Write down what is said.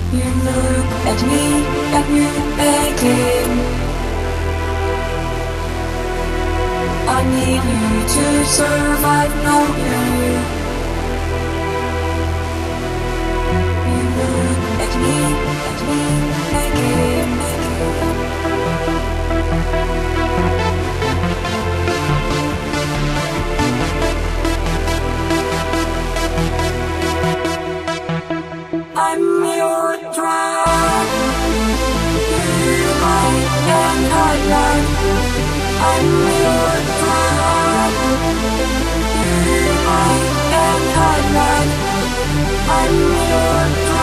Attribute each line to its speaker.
Speaker 1: You look at me and you again. I need you to survive, not you. You look at me again. I'm your drug. You hide and hide. I'm your drug. You hide and hide. I'm your drug.